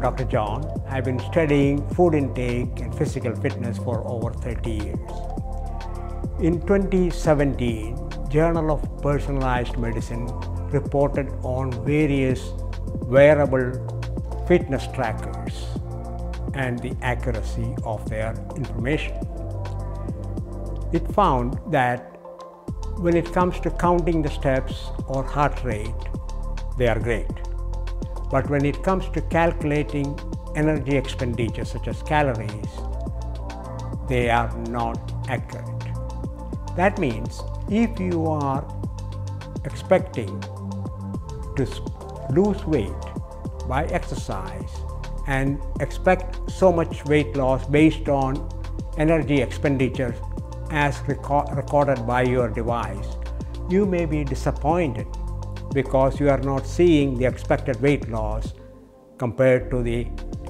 Dr. John. I've been studying food intake and physical fitness for over 30 years. In 2017, Journal of Personalized Medicine reported on various wearable fitness trackers and the accuracy of their information. It found that when it comes to counting the steps or heart rate, they are great. But when it comes to calculating energy expenditure such as calories, they are not accurate. That means if you are expecting to lose weight by exercise and expect so much weight loss based on energy expenditure as recorded by your device, you may be disappointed because you are not seeing the expected weight loss compared to the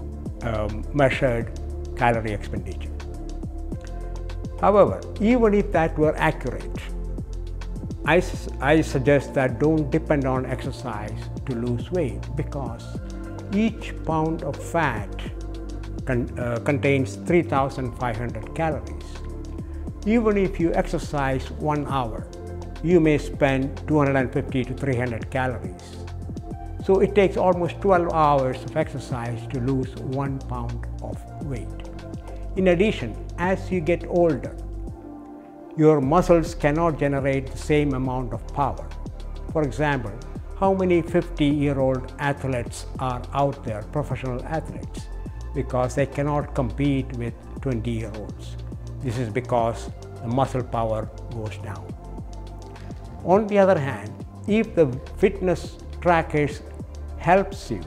measured calorie expenditure. However, even if that were accurate, I suggest that don't depend on exercise to lose weight, because each pound of fat contains 3,500 calories. Even if you exercise 1 hour, you may spend 250 to 300 calories. So it takes almost 12 hours of exercise to lose 1 pound of weight. In addition, as you get older, your muscles cannot generate the same amount of power. For example, how many 50-year-old athletes are out there, professional athletes, because they cannot compete with 20-year-olds. This is because the muscle power goes down. On the other hand, if the fitness trackers helps you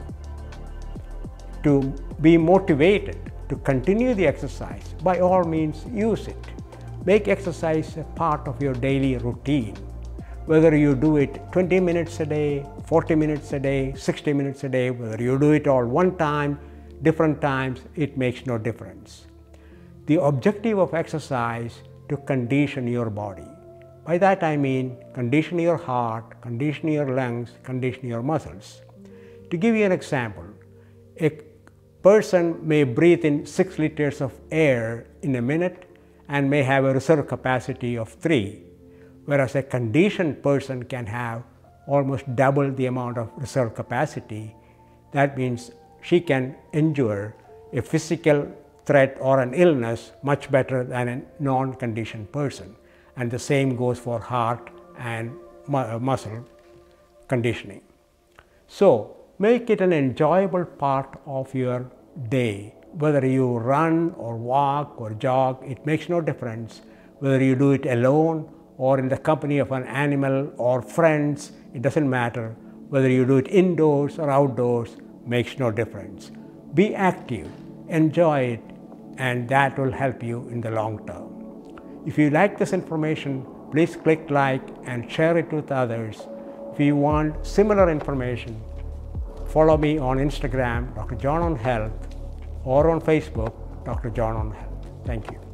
to be motivated to continue the exercise, by all means use it. Make exercise a part of your daily routine. Whether you do it 20 minutes a day, 40 minutes a day, 60 minutes a day, whether you do it all one time, different times, it makes no difference. The objective of exercise to condition your body. By that I mean condition your heart, condition your lungs, condition your muscles. To give you an example, a person may breathe in 6 liters of air in a minute and may have a reserve capacity of 3, whereas a conditioned person can have almost double the amount of reserve capacity. That means she can endure a physical threat or an illness much better than a non-conditioned person. And the same goes for heart and muscle conditioning. So make it an enjoyable part of your day. Whether you run or walk or jog, it makes no difference. Whether you do it alone or in the company of an animal or friends, it doesn't matter. Whether you do it indoors or outdoors, makes no difference. Be active, enjoy it, and that will help you in the long term. If you like this information, please click like and share it with others. If you want similar information, follow me on Instagram, Dr. John on Health, or on Facebook, Dr. John on Health. Thank you.